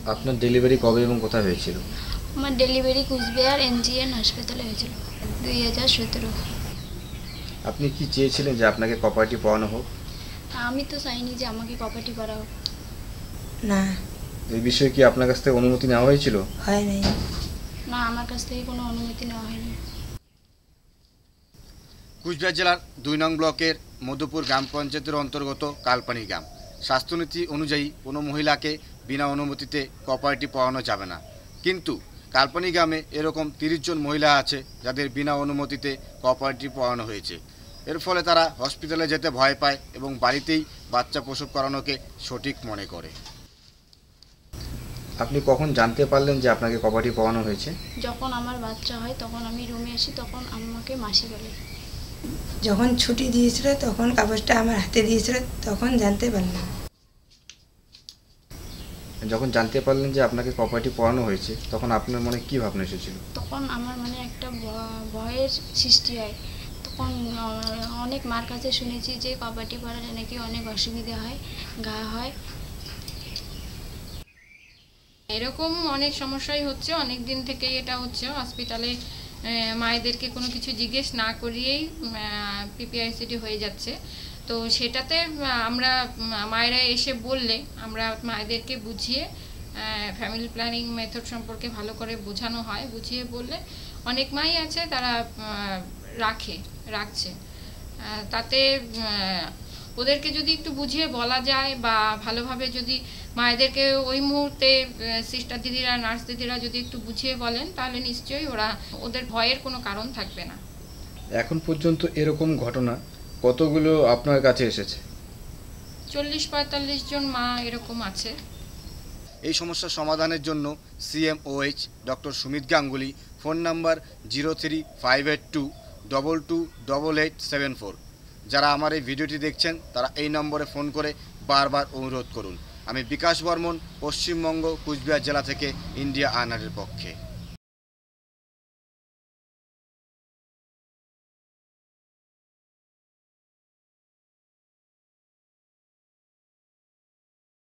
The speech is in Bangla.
আপনার ডেলিভারি কবে এবং কোথায় হয়েছিল? আমার ডেলিভারি কুচবিহার এনজিএন হাসপাতালে হয়েছিল 2017। আপনি কি চেয়েছিলেন যে আপনাকে কপারেটিভ পড়ানো হোক? আমি তো চাইনি যে আমাকে কপারেটিভ পড়া হোক। না। এই বিষয়ে কি আপনার কাছ থেকে অনুমতি নেওয়া হয়েছিল? হয়নি। না, আমার কাছ থেকে কোনো অনুমতি নেওয়া হয়নি। কুচবিহার জেলার 2 নং ব্লকের মধুপুর গ্রাম পঞ্চায়েতের অন্তর্গত কালপানি গ্রাম। স্বাস্থ্যনীতি অনুযায়ী কোনো মহিলাকে বিনা অনুমতিতে কপারেটিভ পড়ানো যাবে না, কিন্তু কালপানি গ্রামে এরকম 30 জন মহিলা আছে যাদের বিনা অনুমতিতে কপারেটিভ পড়ানো হয়েছে। এর ফলে তারা হসপিটালে যেতে ভয় পায় এবং বাড়িতেই বাচ্চা প্রসব করানোকে সঠিক মনে করে। আপনি কখন জানতে পারলেন যে আপনাকে কপারেটিভ পড়ানো হয়েছে? যখন আমার বাচ্চা হয় তখন আমি রুমে আসি, তখন আমাকে মাসি বলে। যখন ছুটি দিয়েছিল তখন কাগজটা আমার হাতে দিয়েছিল, তখন জানতে পারলাম। যখন জানতে পারলেন যে আপনাকে কপারেটিভ পড়ানো হয়েছে তখন আপনার মনে কি ভাবনা এসেছিল? তখন আমার মনে একটা ভয়ের সৃষ্টি হয়। তখন অনেক মার কাছে শুনেছি যে কপারেটিভ পড়ালে নাকি অনেক অসুবিধা হয়, ঘা হয়। এরকম অনেক সমস্যাই হচ্ছে, অনেক দিন থেকেই এটা হচ্ছে। হসপিটালে মায়েদেরকে কোনো কিছু জিজ্ঞেস না করিয়েই পিপিআইসিটি হয়ে যাচ্ছে। তো সেটাতে আমরা মায়েরা এসে বললে আমরা মায়েদেরকে বুঝিয়ে ফ্যামিলি প্ল্যানিং মেথড সম্পর্কে ভালো করে বোঝানো হয়। বুঝিয়ে বললে অনেক মাই আছে তারা রাখছে। তাতে ওদেরকে যদি একটু বুঝিয়ে বলা যায় বা ভালোভাবে যদি মায়েদেরকে ওই মুহূর্তে সিস্টার দিদিরা, নার্স দিদিরা যদি একটু বুঝিয়ে বলেন তাহলে নিশ্চয়ই ওদের ভয়ের কোনো কারণ থাকবে না। এখন পর্যন্ত এরকম ঘটনা কতগুলো আপনার কাছে এসেছে? 40-45 জন মা এরকম আছে। এই সমস্যার সমাধানের জন্য CMOH doctor Sumit Ganguly, phone number 0358222874। যারা আমার এই ভিডিওটি দেখছেন তারা এই নম্বরে ফোন করে বারবার অনুরোধ করুন। আমি বিকাশ বর্মন, পশ্চিমবঙ্গ কুচবিহার জেলা থেকে ইন্ডিয়া আনারের পক্ষে।